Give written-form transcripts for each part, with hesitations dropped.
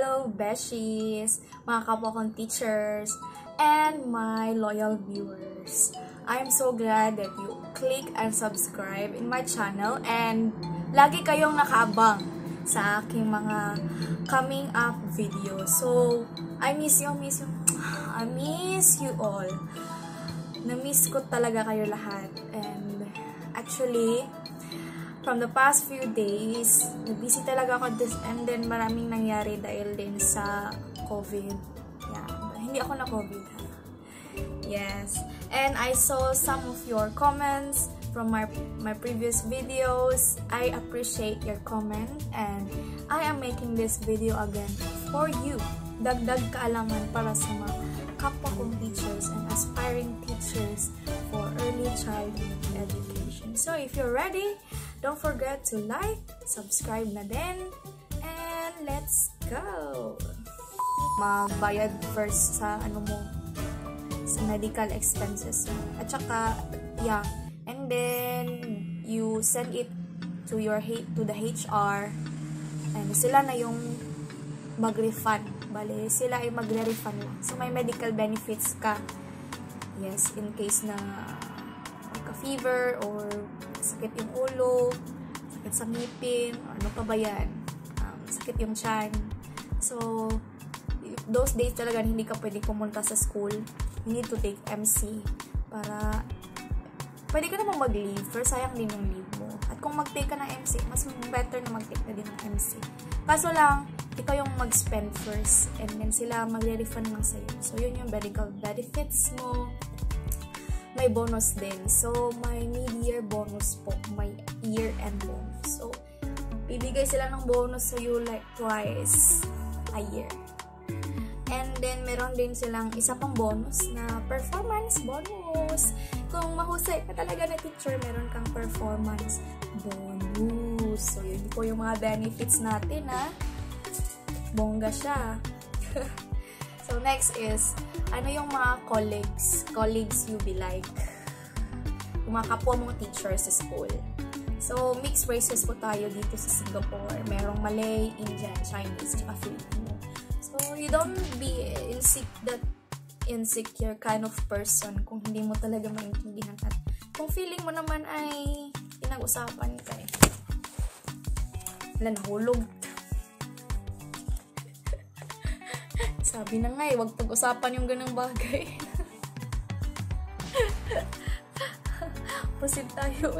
Hello, beshies, mga kapwa kong teachers, and my loyal viewers. I'm so glad that you click and subscribe in my channel and lagi kayong nakaabang sa aking mga coming up videos. So, I miss you all. Na-miss ko talaga kayo lahat. And actually, from the past few days, na-busy talaga ako and then maraming nangyari dahil din sa COVID. Yeah, hindi ako na-COVID. Yes. And I saw some of your comments from my previous videos. I appreciate your comment and I am making this video again for you. Dagdag kaalaman para sa mga kapwa kong teachers and aspiring teachers for early childhood education. So if you're ready, don't forget to like, subscribe na din, and let's go! Magbayad first sa sa medical expenses mo. At saka, yeah, and then you send it to the HR, and sila na yung mag-refund. Bale, sila ay magre-refund lang. So may medical benefits ka. Yes, in case na fever or sakit yung ulo, sakit sa ngipin, ano pa ba yan, sakit yung tiyan. So, those days talaga hindi ka pwede pumunta sa school. You need to take MC para pwede ka namang mag-leave, pero sayang din yung leave mo. At kung mag-take ka ng MC, mas better na mag-take na din ng MC. Kaso lang, ikaw yung mag-spend first and then sila magre-refund lang sa'yo. So, yun yung medical benefits mo. May bonus din. So, may mid-year bonus po. May year-end bonus. So, bibigay sila ng bonus sa'yo like twice a year. And then, meron din silang isa pang bonus na performance bonus. Kung mahusay ka talaga na teacher, meron kang performance bonus. So, yun po yung mga benefits natin, ha? Bongga siya. So, next is, ano yung mga colleagues you be like? Yung mga kapwa mong teachers sa school. So, mixed races po tayo dito sa Singapore. Merong Malay, Indian, Chinese, tsaka Filipino. So, you don't be insecure kind of person kung hindi mo talaga maintindihan. At kung feeling mo naman ay pinag-usapan ka eh. Wala, nahulog. Sabi na nga eh, wag pag-usapan yung ganang bagay. Pusit tayo.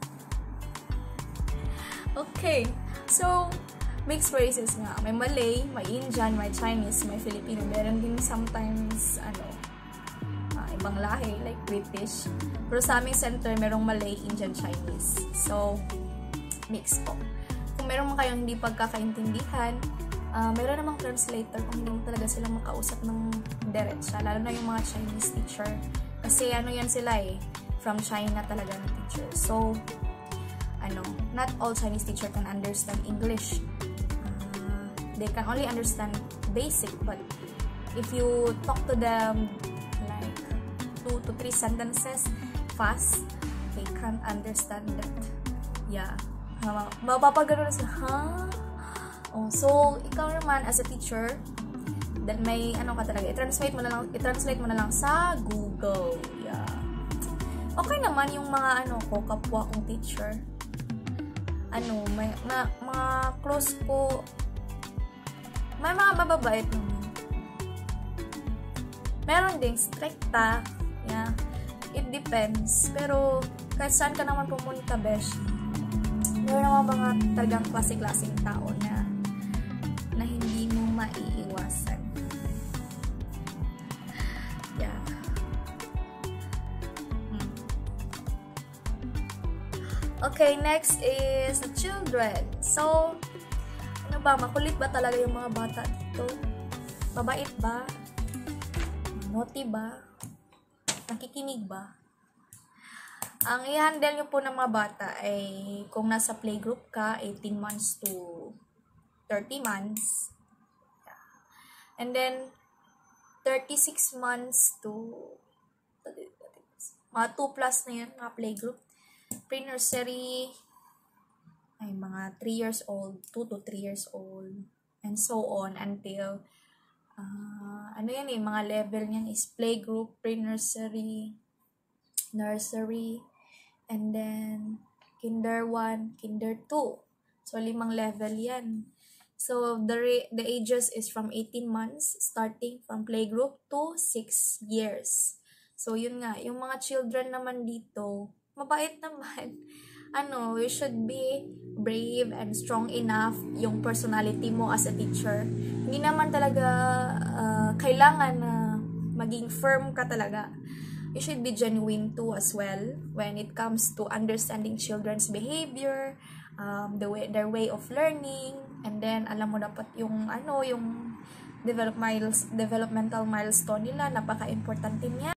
Okay. So, mixed races nga. May Malay, may Indian, may Chinese, may Filipino. Meron din sometimes, ibang lahi, like British. Pero sa aming center, merong Malay, Indian, Chinese. So, mixed po. Kung meron man kayong hindi pagkakaintindihan, meron namang translator kung hindi mo talaga sila makausap ng diretsa, lalo na yung mga Chinese teacher. Kasi yan sila eh, from China talaga na teacher. So, not all Chinese teacher can understand English. They can only understand basic, but if you talk to them like 2 to 3 sentences fast, they can't understand that. Yeah. Mapapagano na sila, so, ikaw naman as a teacher, then may ka talaga, i-translate mo na lang sa Google. Yeah. Okay naman yung mga kapwa kong teacher. May mga close ko, may mga mababait naman. Meron ding stricta. Yeah. It depends. Pero, kahit saan ka naman pumunta, besh, meron naman mga talagang klase-klaseng tao na hindi mo maiiwasan. Yeah. Okay, next is the children. So, makulit ba talaga yung mga bata dito? Mabait ba? Naughty ba? Nakikinig ba? Ang i-handle nyo po ng mga bata ay kung nasa playgroup ka, 18 months to 30 months. And then, 36 months to mga 2 plus na yan, mga playgroup. Pre-nursery ay mga 3 years old, 2 to 3 years old. and so on until ano yan eh, mga level niyan is playgroup, pre-nursery, nursery, and then kinder 1, kinder 2. So 5 level yan. So the ages is from 18 months starting from playgroup to 6 years. So yun nga, yung mga children naman dito, mabait naman. You should be brave and strong enough yung personality mo as a teacher. Hindi naman talaga kailangan na maging firm ka talaga. You should be genuine too as well when it comes to understanding children's behavior, their way of learning, and then alam mo dapat yung yung developmental milestone nila, napaka-importante niya.